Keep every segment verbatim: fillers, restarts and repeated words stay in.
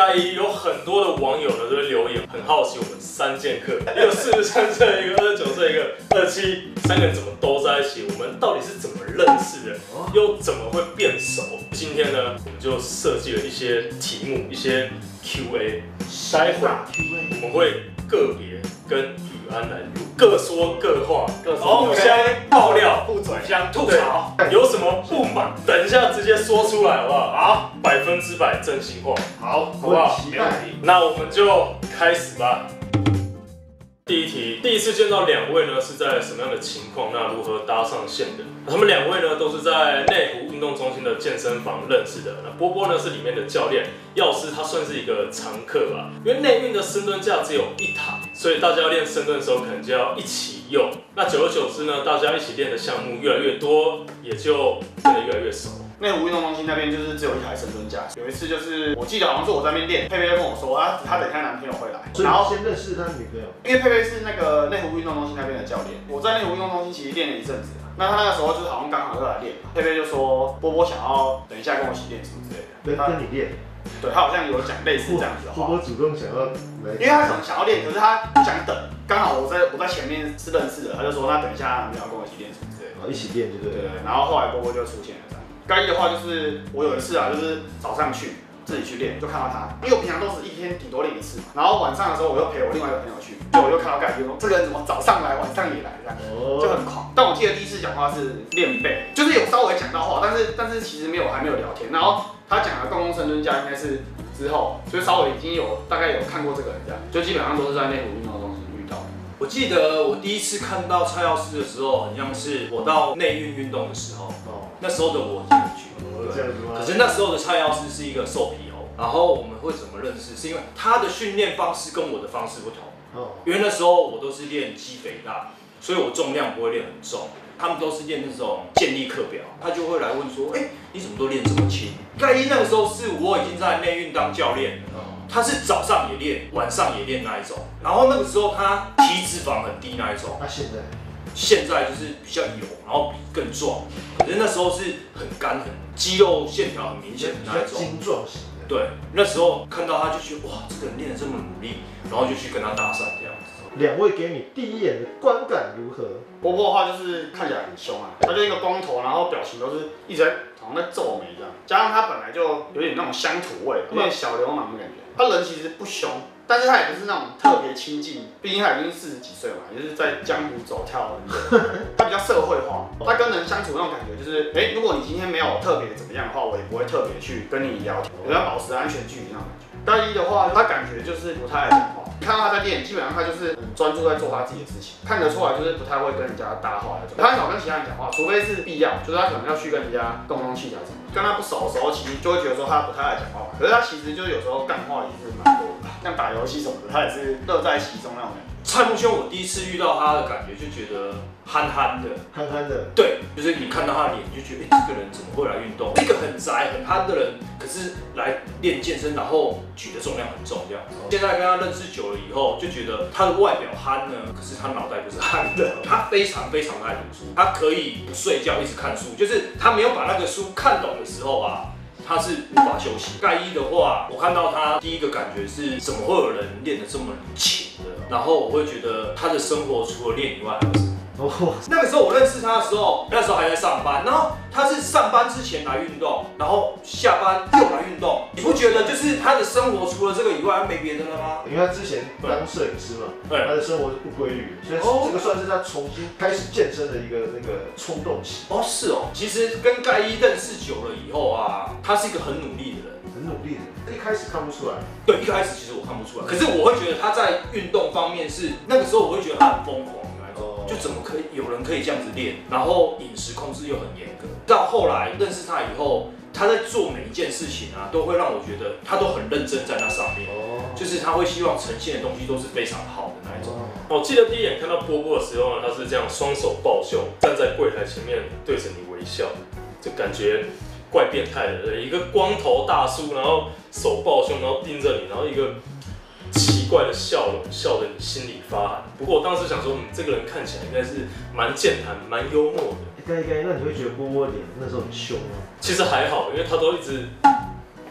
盖伊有很多的网友呢都会留言，很好奇我们三剑客，一个四十三岁，一个二十九岁，一个二十七，三个人怎么都在一起？我们到底是怎么认识的？又怎么会变熟？今天呢，我们就设计了一些题目，一些 Q A， 待会我们会个别跟宇安来录，各说各话，互相爆料， 互嘴， 互相吐槽，有什么不满，等一下直接说出来，好不好？好，百分之百真心话， 好， 好不好？ 没问题。 那我们就开始吧。第一题，第一次见到两位呢是在什么样的情况？那如何搭上线的？他们两位呢都是在内湖运动中心的健身房认识的。那波波呢是里面的教练，药师他算是一个常客吧。因为内运的深蹲架只有一台，所以大家要练深蹲的时候可能就要一起用。那久而久之呢，大家一起练的项目越来越多，也就变得越来越熟。 内湖运动中心那边就是只有一台深蹲架。有一次就是我记得好像是我在那边练，佩佩跟我说啊，她等一下男朋友会来， 然后先认识他女朋友。 因为佩佩是那个内湖运动中心那边的教练，我在内湖运动中心其实练了一阵子。那他那个时候就是好像刚好又来练，佩佩就说波波想要等一下跟我一起练什么之类的， 跟跟你练。 对他好像有讲类似这样子的话。 波波主动想要来， 因为他可能想要练，可是他不想等，刚好我在我在前面是认识的，他就说那等一下男朋友跟我一起练什么之类的， 一起练就对了。 对，然后后来波波就出现了这样。该一的话就是我有一次啊，就是早上去自己去练，就看到他，因为我平常都是一天顶多练一次嘛。然后晚上的时候我又陪我另外一个朋友去，就我又看到盖伊说这个人怎么早上来晚上也来这样，就很狂。但我记得第一次讲话是练背，就是有稍微讲到话，但是但是其实没有还没有聊天。然后他讲的共工深蹲架应该是之后，所以稍微已经有大概有看过这个人这样，就基本上都是在内湖运动中心遇到的。 我记得我第一次看到蔡药师的时候，很像是我到内运运动的时候，哦，那时候的我进去。 这样子吗？ 可是那时候的蔡药师是一个瘦皮猴，然后我们会怎么认识？是因为他的训练方式跟我的方式不同。哦，因为那时候我都是练肌肥大，所以我重量不会练很重。他们都是练那种健力课表，他就会来问说：“哎、欸，你怎么都练这么轻？”盖伊那个时候是我已经在内运当教练，他是早上也练，晚上也练那一种。然后那个时候他体脂肪很低那一种。 那现在？ 现在就是比较油，然后更壮。可是那时候是很干，很肌肉线条很明显的那一种。 精壮型的。 对，那时候看到他就觉得哇，这个人练得这么努力，然后就去跟他搭讪这样子。 两位给你第一眼的观感如何？ 波波的话就是看起来很凶啊，他就一个光头，然后表情都是一直在好像在皱眉这样，加上他本来就有点那种乡土味，有点小流氓的感觉。他人其实不凶，但是他也不是那种特别亲近，毕竟他已经四十几岁嘛，也是在江湖走跳很久。他比较社会化，他跟人相处那种感觉就是，哎、欸，如果你今天没有特别怎么样的话，我也不会特别去跟你聊天，我要保持安全距离那种感觉。大一的话，他感觉就是不太爱讲话。看到他在练，基本上他就是很专注在做他自己的事情，看得出来就是不太会跟人家搭话那种。他很少跟其他人讲话，除非是必要，就是他可能要去跟人家共用器材什么。跟他不熟的时候，其实就会觉得说他不太爱讲话，可是他其实就是有时候干话也是蛮多的，像打游戏什么的，他也是乐在其中那种感觉。 蔡木兄，我第一次遇到他的感觉就觉得憨憨的， 憨憨的， 对，就是你看到他的脸就觉得，哎、欸，这个人怎么会来运动？一个很宅、很憨的人，可是来练健身，然后举的重量很重这样。现在跟他认识久了以后，就觉得他的外表憨呢，可是他脑袋不是憨的。他非常非常爱读书，他可以不睡觉一直看书，就是他没有把那个书看懂的时候啊。他是无法休息。盖伊的话，我看到他第一个感觉是，怎么会有人练得这么勤的？然后我会觉得他的生活除了练以外还有什么？哦，那个时候我认识他的时候，那时候还在上班，然后他是上班之前来运动，然后下班又来运动。你不觉得就是他的生活除了这个以外没别的了吗？ 因为他之前当摄影师嘛， 对， 他的生活是不规律，所以这个算是他重新开始健身的一个那个冲动期。 哦，是哦。其实跟盖伊认识久了以后啊，他是一个很努力的人， 很努力的。一开始看不出来， 对，一开始其实我看不出来，可是我会觉得他在运动方面是那个时候我会觉得他很疯狂。就怎么可以有人可以这样子练，然后饮食控制又很严格。到后来认识他以后，他在做每一件事情啊，都会让我觉得他都很认真在那上面。哦，就是他会希望呈现的东西都是非常好的那一种。 我记得第一眼看到波波的时候呢，他是这样双手抱胸，站在柜台前面对着你微笑，就感觉怪变态的。一个光头大叔，然后手抱胸，然后盯着你，然后一个奇怪的笑容，笑得你心里发寒。不过我当时想说，嗯，这个人看起来应该是蛮健谈、蛮幽默的。 该该，那你会觉得波波脸那时候很凶吗？ 其实还好，因为他都一直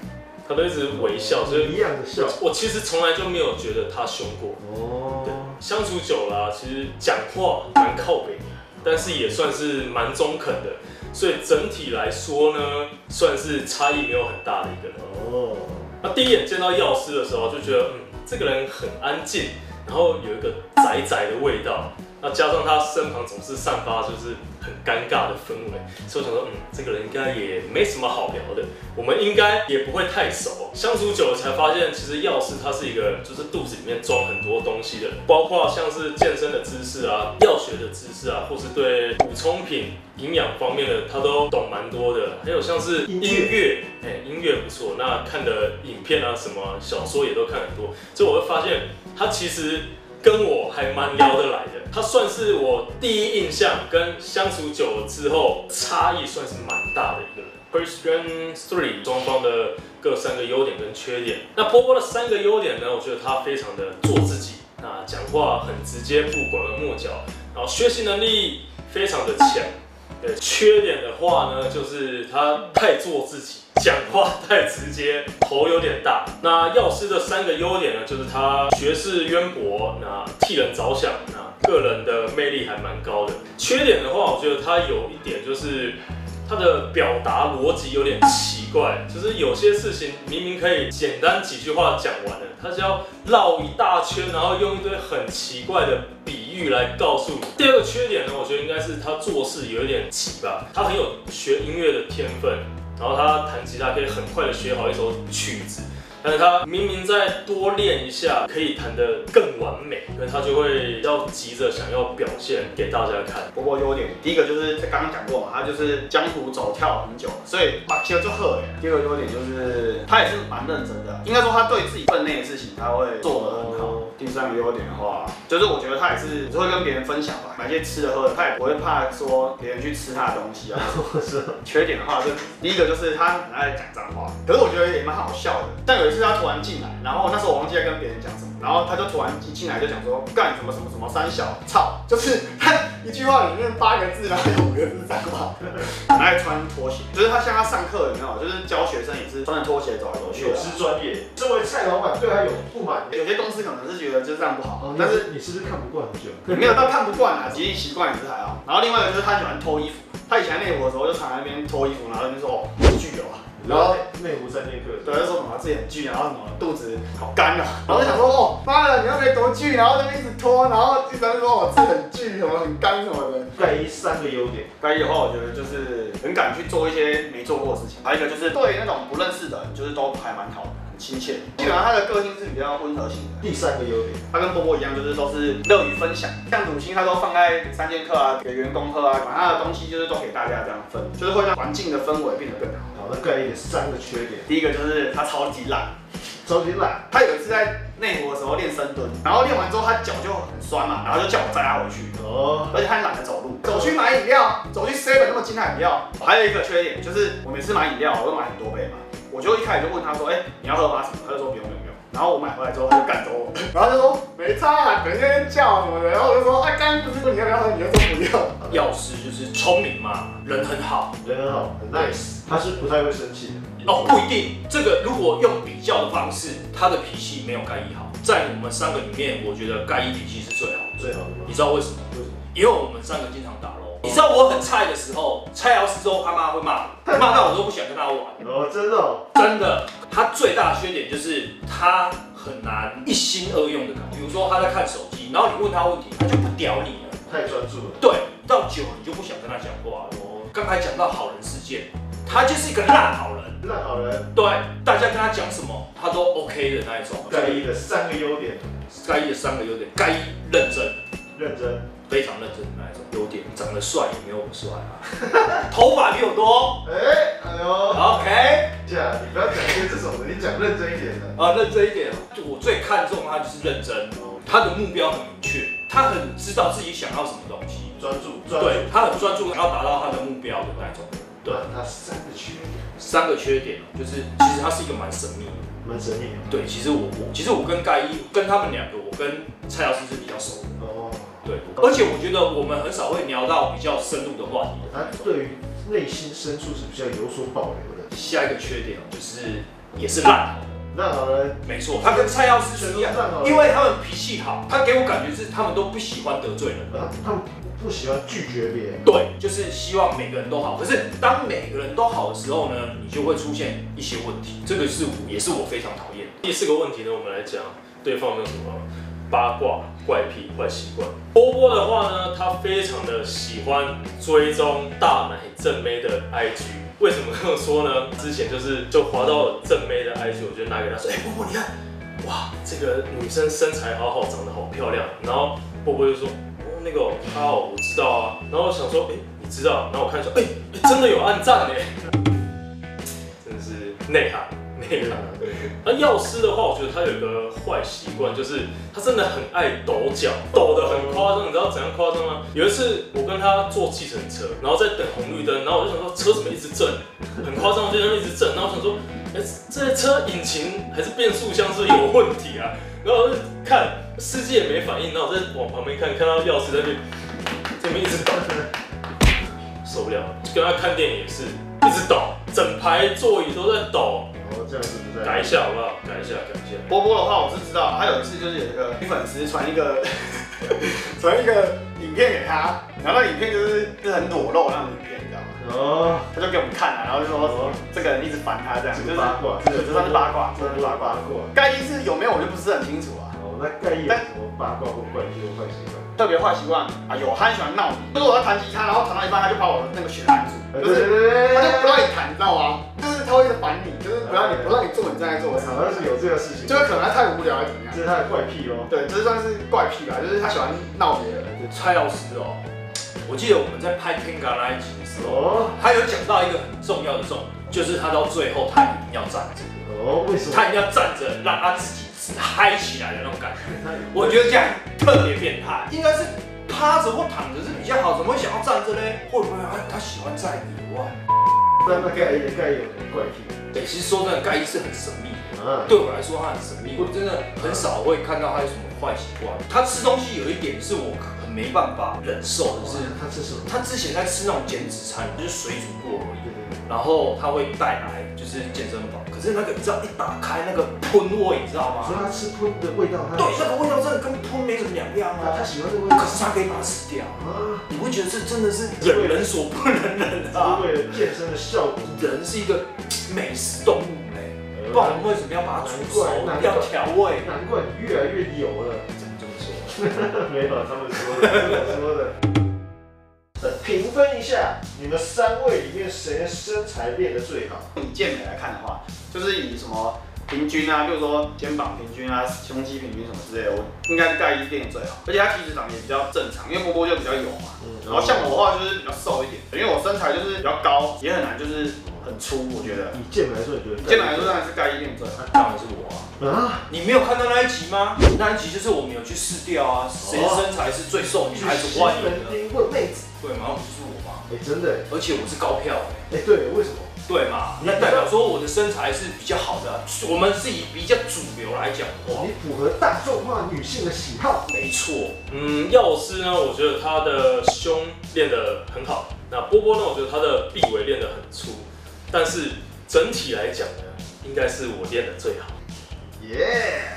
他都一直微笑，所以一样的笑。 我其实从来就没有觉得他凶过。 哦， 对，相处久了、啊，其实讲话蛮靠北，但是也算是蛮中肯的，所以整体来说呢，算是差异没有很大的一个人。 哦， 那第一眼见到药师的时候，就觉得嗯，这个人很安静，然后有一个宅宅的味道。那加上他身旁总是散发就是很尴尬的氛围，所以我想说，嗯，这个人应该也没什么好聊的，我们应该也不会太熟。相处久了才发现，其实药师他是一个就是肚子里面装很多东西的人，包括像是健身的知识啊、药学的知识啊，或是对补充品、营养方面的他都懂蛮多的。还有像是音乐，哎、欸，音乐不错，那看的影片啊、什么小说也都看很多，所以我会发现他其实跟我还蛮聊得来的。他算是我第一印象跟相处久了之后差异算是蛮大的一个人。First Gen Three 双方的各三个优点跟缺点。那波波的三个优点呢，我觉得他非常的做自己，那讲话很直接，不拐弯抹角，然后学习能力非常的强。对，缺点的话呢，就是他太做自己，讲话太直接，头有点大。那药师的三个优点呢，就是他学识渊博，那替人着想，那个人的魅力还蛮高的。缺点的话，我觉得他有一点就是他的表达逻辑有点奇怪，就是有些事情明明可以简单几句话讲完了，他是要绕一大圈，然后用一堆很奇怪的比喻来告诉你。第二个缺点呢，我觉得应该是他做事有一点急吧，他很有学音乐的天分，然后他弹吉他可以很快的学好一首曲子。但是他明明再多练一下，可以弹得更完美，所以他就会要急着想要表现给大家看。 波波优点，第一个就是刚刚讲过嘛，他就是江湖走跳很久，所以马球就喝哎。第二个优点就是他也是蛮认真的，应该说他对自己分内的事情他会做得很好。第三个优点的话，就是我觉得他也是只会跟别人分享吧，买些吃的喝的，他也不会怕说别人去吃他的东西啊。缺点的话，就第一个就是他很爱讲脏话，可是我觉得也蛮好笑的。但有一次他突然进来，然后那时候我忘记在跟别人讲什么，然后他就突然一进来就讲说干什么什么什么三小操，就是他一句话里面八个字，然后有五个字脏话。很爱穿拖鞋，就是他像他上课有没有，就是教学生也是穿着拖鞋走来走去。 有失专业。身为蔡老板对他有不满， 有些公司可能是觉得就是这样不好， 哦、 但是你是不是看不惯很久？ 你没有到看不惯啊，其实习惯也是还好。然后另外一个就是他喜欢脱衣服，他以前内湖的时候就常在那边脱衣服，然后那边说哦好巨哦。 然后内湖三剑客， 对，就说什么自己很巨，然后什么肚子好干啊，然后就想说哦，妈的，你又没多巨，然后就一直拖，然后一直说我自己很巨，什么很干什么的。 盖伊三个优点， 盖伊的话，我觉得就是很敢去做一些没做过的事情，还有一个就是对那种不认识的人，就是都还蛮好的。亲切，基本上他的个性是比较温和型的。 第三个优点， 他跟波波一样，就是都是乐于分享，像乳清他都放在三剑客啊，给员工喝啊，把他的东西就是都给大家这样分，就是会让环境的氛围变得更好。 好，那盖伊的三个缺点， 第一个就是他超级懒， 超级懒。 他有一次在内湖的时候练深蹲，然后练完之后他脚就很酸嘛，然后就叫我载他回去。哦，而且他懒得走路，走去买饮料，走去 seven 那么近的饮料。还有一个缺点就是我每次买饮料我都买很多杯嘛。我就一开始就问他说，哎、欸，你要喝吗？什么？他就说不用不用不用。然后我买回来之后，他就干走我，然后就说没差啊，等一下叫什么的。然后我就说，啊，刚刚不是说你要不要喝，你就说不要。 药师就是聪明嘛，人很好， 人很好，很 nice。他是不太会生气的。 哦，不一定。这个如果用比较的方式，他的脾气没有盖伊好。在我们三个里面，我觉得盖伊脾气是最好的。 最好的吗？ 你知道为什么？ 为什么？ 因为我们三个经常打咯。你知道我很菜的时候，蔡老师之后他妈会骂我，骂到我都不想跟他玩。 哦，真的、哦， 真的。他最大的缺点就是他很难一心二用的感觉。比如说他在看手机，然后你问他问题，他就不屌你了， 太专注了。 对，到久了你就不想跟他讲话了。哦，刚才讲到好人事件，他就是一个烂好人。 烂好人。 对，大家跟他讲什么，他都 OK 的那一种。 盖伊的三个优点， 盖伊的三个优点，盖伊认真， 认真。 非常认真的那一种优点，长得帅也没有我帅啊，头发比我多。 哎，哎呦 ，OK， 这样你不要讲些这种的，你讲认真一点的。 啊，认真一点。就我最看重他就是认真，他的目标很明确，他很知道自己想要什么东西， 专注，专注。 对，他很专注，想要达到他的目标的那种。对， 他三个缺点， 三个缺点就是其实他是一个蛮神秘的， 蛮神秘的。 对，其实我我其实我跟盖伊跟他们两个，我跟蔡老师是比较熟的。哦。对，而且我觉得我们很少会聊到比较深入的话题。 他对于内心深处是比较有所保留的。 下一个缺点就是也是烂好人。 烂好人， 没错，他跟蔡药师是一样，因为他们脾气好，他给我感觉是他们都不喜欢得罪人， 啊，他们不喜欢拒绝别人。 对，就是希望每个人都好。可是当每个人都好的时候呢，你就会出现一些问题，这个是我也是我非常讨厌的。 第四个问题呢，我们来讲对方有没有什么八卦、怪癖、坏习惯。波波的话呢，他非常的喜欢追踪大奶正妹的 I G。为什么这么说呢？之前就是就滑到了正妹的 I G， 我就拿给他说，哎、欸，波波你看，哇，这个女生身材好好，长得好漂亮。然后波波就说，哦，那个她哦，我知道啊。然后我想说，哎、欸，你知道？然后我看一下，哎、欸欸，真的有按赞哎，真的是内涵。内涵。那药师的话，我觉得他有一个坏习惯，就是他真的很爱抖脚，抖得很夸张。你知道怎样夸张吗？有一次我跟他坐计程车，然后在等红绿灯，然后我就想说车怎么一直震，很夸张，就在那一直震。然后我想说，哎、欸，这车引擎还是变速箱是不是有问题啊？然后我就看司机也没反应，然后我再往旁边看，看到药师在那边这边一直抖，受不了。就跟他看电影也是一直抖，整排座椅都在抖。 哦，这样子不在。 改一下好不好？改一下，改一下。 波波的话，我是知道，他有一次就是有一个女粉丝传一个传一个影片给他，然后那影片就是是很裸露那种影片，你知道吗？哦。他就给我们看啊，然后就说、哦、这个人一直烦他这样，就是八卦，这这算是八卦，这算是八卦。盖伊是有没有我就不是很清楚啊。 哦，那盖伊有什么八卦或怪癖或坏习惯？ 特别坏习惯啊，有，他很喜欢闹你。就是我在弹吉他，然后弹到一半，他就把我的那个弦按住，就是他就不让你弹，你知道吗？就是他会一直烦你，就是不让你不让你做你正在做的事。 好像是有这个事情， 就是可能他太无聊还是怎么样？ 这是他的怪癖哦。 对，这算是怪癖吧，就是他喜欢闹别人。 蔡老师哦，我记得我们在拍《Tenga》那一集的时候，他有讲到一个很重要的重点，就是他到最后他一定要站着。 哦，为什么？ 他一定要站着，让他自己嗨起来的那种感觉。我觉得这样特别变态，应该是趴着或躺着是比较好，怎么会想要站着呢？会不会他他喜欢在野外？ 那那盖伊的盖伊有什么怪癖？ 对，其实说真的，盖伊是很神秘的。嗯，对我来说他很神秘，我真的很少会看到他有什么坏习惯。他吃东西有一点是我很没办法忍受的是， 他吃什么？ 他之前在吃那种减脂餐，就是水煮过而已。然后他会带来就是健身房，可是那个你知道一打开那个喷味，你知道吗？ 所以他吃喷的味道， 对，那个味道真的跟喷没什么两样啊。 他喜欢这个味道， 可是他可以把它吃掉啊！你会觉得这真的是忍人所不能忍啊！ 为了健身的效果， 人是一个美食动物嘞，不然我们为什么要把它煮熟，要调味？ 难怪你越来越油了。 怎么这么说？ 没有，他们说的，我说的。评分一下，你们三位里面谁的身材练得最好？ 以健美来看的话，就是以什么平均啊，比如说肩膀平均啊、胸肌平均什么之类的，我应该是盖伊练得最好，而且他体脂长得也比较正常，因为波波就比较油嘛。嗯、然后像我的话就是比较瘦一点，因为我身材就是比较高，也很难就是很粗，我觉得。 以健美来说，你觉得？ 以健美来说当然是盖伊练最好， 当然是我啊。 啊？ 你没有看到那一集吗？那一集就是我们有去试调啊，谁身材是最受女孩子欢迎的？ 问妹子。 对嘛，就是我嘛。 哎、欸，真的。 而且我是高票哎、欸。对，为什么？ 对嘛，那代表说我的身材是比较好的、啊。我们是以比较主流来讲的话， 你符合大众化女性的喜好。 没错。 嗯，药师呢，我觉得他的胸练得很好。那波波呢，我觉得他的臂围练得很粗。但是整体来讲呢，应该是我练得最好。 耶、yeah ！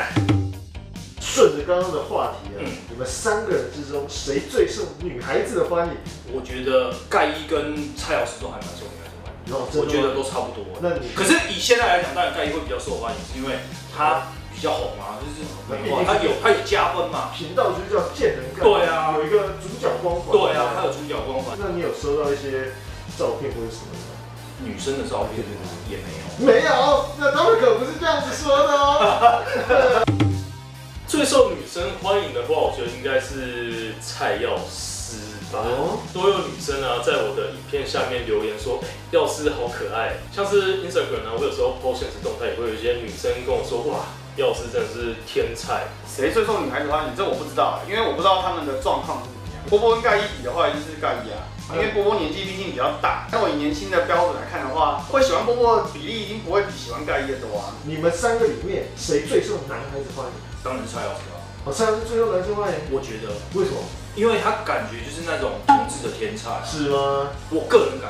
顺着刚刚的话题啊，嗯、你们三个人之中谁最受女孩子的欢迎？ 我觉得盖伊跟蔡老师都还蛮受女孩子欢迎，哦、我觉得都差不多。 那你可是以现在来讲，当然盖伊会比较受欢迎，是因为他比较红啊，就是美化，他有他有加分嘛。 频道就叫见人盖。 对啊， 有一个主角光环。 对啊，他有主角光环。 那你有收到一些照片或者什么吗？ 女生的照片也没有。 没有，那他们可不是这样子说的哦。 最受女生欢迎的话，我觉得应该是蔡药师吧。哦、都有女生啊，在我的影片下面留言说，哎、欸，药师好可爱。像是 Instagram 啊，我有时候 po 现实动态，也会有一些女生跟我说，哇，药师真的是天才。 谁最受女孩子欢迎？这我不知道，因为我不知道他们的状况是怎么样。波波跟盖伊比的话，一定是盖伊啊。因为波波年纪毕竟比较大，那我以年轻的标准来看的话，会喜欢波波的比例一定不会比喜欢盖伊的多啊。 你们三个里面谁最受男孩子欢迎？ 当然是蔡老师啊。 哦，蔡老师最受男生欢迎？ 我觉得。 为什么？ 因为他感觉就是那种同志的天才、啊。 是吗？ 我个人感觉。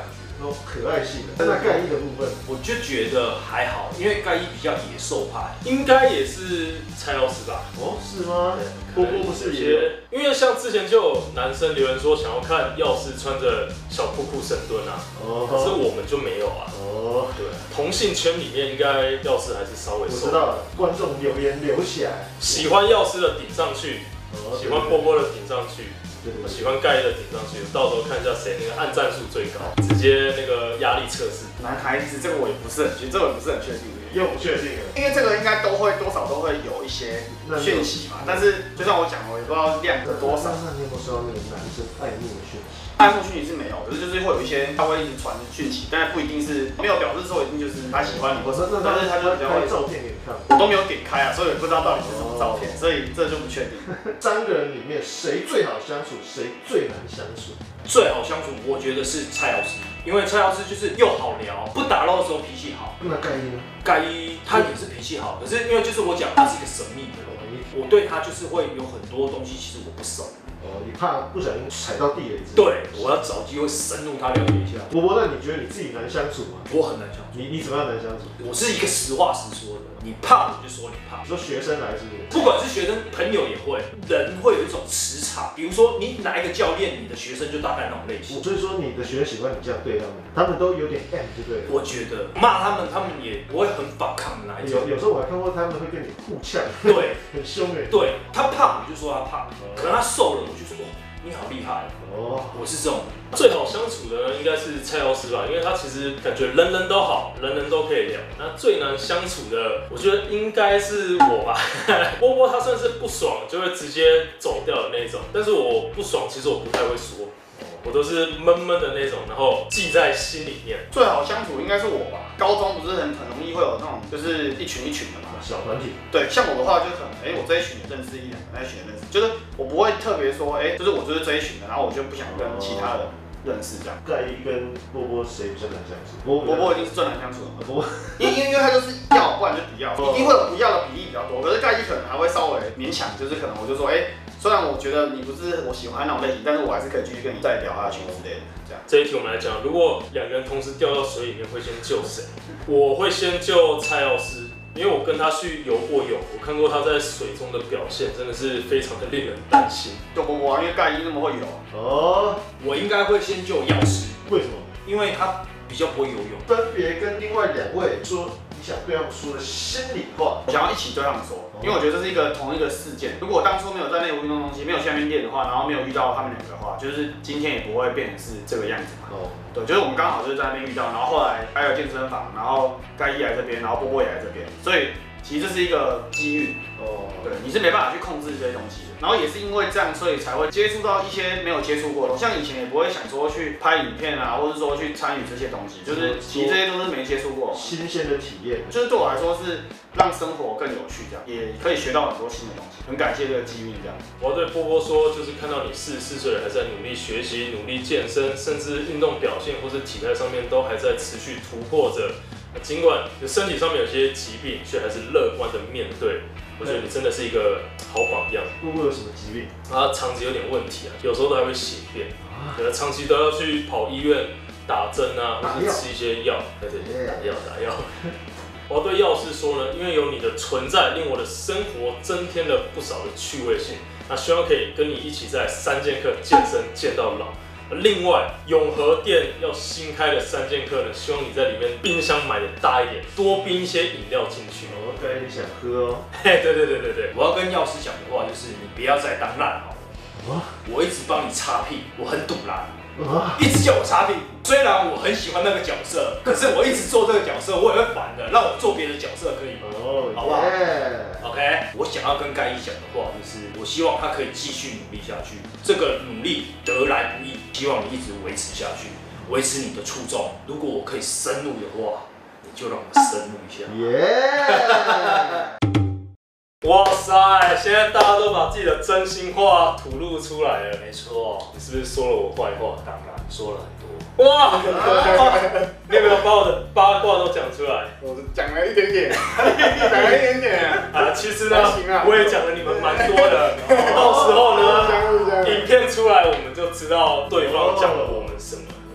那种可爱系的。那盖伊的部分， 我就觉得还好，因为盖伊比较野兽派， 应该也是蔡老师吧？ 哦，是吗？波波不是也有？ 因为像之前就有男生留言说想要看药师穿着小裤裤深蹲啊， 哦， 可是我们就没有啊。 哦， 对，同性圈里面应该药师还是稍微我瘦。 知道了，观众留言留起来， 喜欢药师的顶上去， 哦喜欢波波的顶上去。 对对对， 喜欢盖伊的顶上去，到时候看一下谁那个按赞数最高，直接那个压力测试。 男孩子这个我也不是很确，这个我也不是很确定。 又不确定了。 因为这个应该都会多少都会有一些讯息嘛，但是就像我讲，我也不知道量是多少。 那你有没有收到那个男生爱慕的讯息？ 爱慕讯息是没有，可是就是会有一些他会一直传讯息，但是不一定是没有表示说一定就是他喜欢你或者，但是他就比较会拍照片给你看。 我都没有点开啊，所以也不知道到底是什么照片，所以这就不确定。 三个人里面谁最好相处，谁最难相处？ 最好相处，我觉得是蔡老师，因为蔡老师就是又好聊，不打闹的时候脾气好。 那盖伊呢？ 盖伊他也是脾气好，可是因为就是我讲他是一个神秘的人，我对他就是会有很多东西，其实我不熟。 哦，你怕不小心踩到地雷之类的。 对，我要找机会深入他了解一下。 波波，那你觉得你自己难相处吗？ 我很难相处， 你你怎么样难相处？ 我是一个实话实说的，你怕我就说你怕。 你说学生来是不是？ 不管是学生朋友也会，人会有一种磁场，比如说你哪一个教练，你的学生就大概那种类型。 所以说你的学生喜欢你这样对他们，他们都有点 M 就对了。 我觉得骂他们，他们也不会很反抗的那一种。 有有时候我还看过他们会跟你互呛， 对， 很凶哎。 对他胖我就说他胖，可能他瘦了我就说哇你好厉害哦， 我是这种。 最好相处的呢，应该是蔡老师吧，因为他其实感觉人人都好，人人都可以聊。那最难相处的，我觉得应该是我吧。波波他算是不爽就会直接走掉的那种，但是我不爽，其实我不太会说。我都是闷闷的那种，然后记在心里面。 最好相处应该是我吧。高中不是很很容易会有那种，就是一群一群的嘛。 小团体。 对，像我的话就可能，哎、欸，我这一群也认识一两个，那一群也认识，就是我不会特别说，哎、欸，就是我就是这一群的，然后我就不想跟其他人认识这样。 盖伊跟波波谁比较难相处？波波波一定是最难相处的。 波波， 因因因为他就是要，不然就不要，一定会有不要的比例比较多。可是盖伊可能还会稍微勉强，就是可能我就说，哎、欸。虽然我觉得你不是我喜欢那种类型，但是我还是可以继续跟你再聊下去之类的。这样， 这一题我们来讲，如果两个人同时掉到水里面，会先救谁？我会先救蔡老师，因为我跟他去游过泳，我看过他在水中的表现，真的是非常的令人担心。 救波波啊，因为盖伊那么会游。 哦， 我应该会先救药师， 为什么？ 因为他比较不会游泳。 分别跟另外两位说你想对他们说的心里话， 我想要一起对他们说。因为我觉得这是一个同一个事件。如果我当初没有在内湖运动中心，没有去那边练的话，然后没有遇到他们两个的话，就是今天也不会变成是这个样子嘛。哦，对，就是我们刚好就是在那边遇到，然后后来还有健身房，然后盖伊来这边，然后波波也来这边，所以其实这是一个机遇。哦，对，你是没办法去控制这些东西的。然后也是因为这样，所以才会接触到一些没有接触过的，像以前也不会想说去拍影片啊，或者说去参与这些东西，就是其实这些都是没接触过， 新鲜的体验， 就是对我来说是让生活更有趣，这样也可以学到很多新的东西，很感谢这个机遇。这样， 我要对波波说，就是看到你四十四岁了，还在努力学习、努力健身，甚至运动表现或是体态上面都还在持续突破着。尽管你身体上面有些疾病，却还是乐观的面对。我觉得你真的是一个好榜样。 波波有什么疾病？ 他肠子有点问题啊，有时候都还会血便，可能长期都要去跑医院打针啊，或是吃一些药。对对对，打药打药。我要对药师说呢，因为有你的存在，令我的生活增添了不少的趣味性。那希望可以跟你一起在三剑客健身健到老。另外，永和店要新开的三剑客呢，希望你在里面冰箱买的大一点，多冰一些饮料进去。 哦，盖伊想喝哦。 嘿，对对对对对， 我要跟药师讲的话就是，你不要再当烂好了。啊、我一直帮你擦屁股，我很堵烂。啊、一直叫我擦屁股，虽然我很喜欢那个角色，可是我一直做这个角色，我也会烦的。让我做别的角色可以吗？哦，好不好 yeah. ？OK， 我想要跟盖伊讲的话就是，我希望他可以继续努力下去。这个努力得来不易，希望你一直维持下去，维持你的初衷。如果我可以深入的话，你就让我深入一下。 耶！ Yeah. 哇塞！现在大家都把自己的真心话吐露出来了。 没错， 你是不是说了我坏话？ 当然说了很多。 哇！你有没有把我的八卦都讲出来？ 我讲了一点点，讲了一点点啊。其实呢，我也讲了你们蛮多的。到时候呢，影片出来我们就知道对方讲了我们什么。我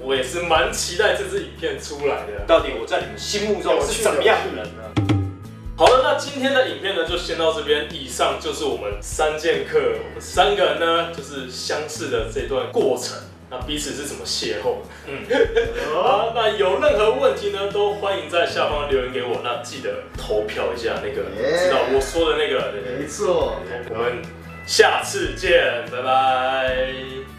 我也是蛮期待这支影片出来的。 到底我在你们心目中是怎么样的人呢？ 好了，那今天的影片呢就先到这边。以上就是我们三剑客，我们三个人呢就是相识的这段过程，那彼此是怎么邂逅？嗯，好，那有任何问题呢，都欢迎在下方留言给我。那记得投票一下那个， Yeah. 知道我说的那个，对对对， 没错。 我们下次见，拜拜。